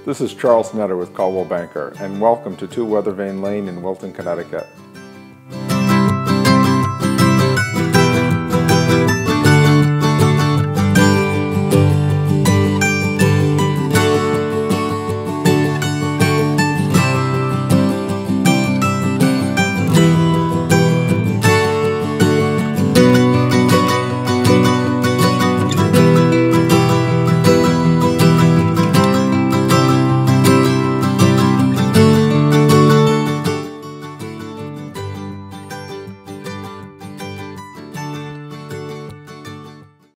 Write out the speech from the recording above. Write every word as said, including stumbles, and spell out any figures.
This is Charles Nedder with Coldwell Banker, and welcome to two Weathervane Lane in Wilton, Connecticut.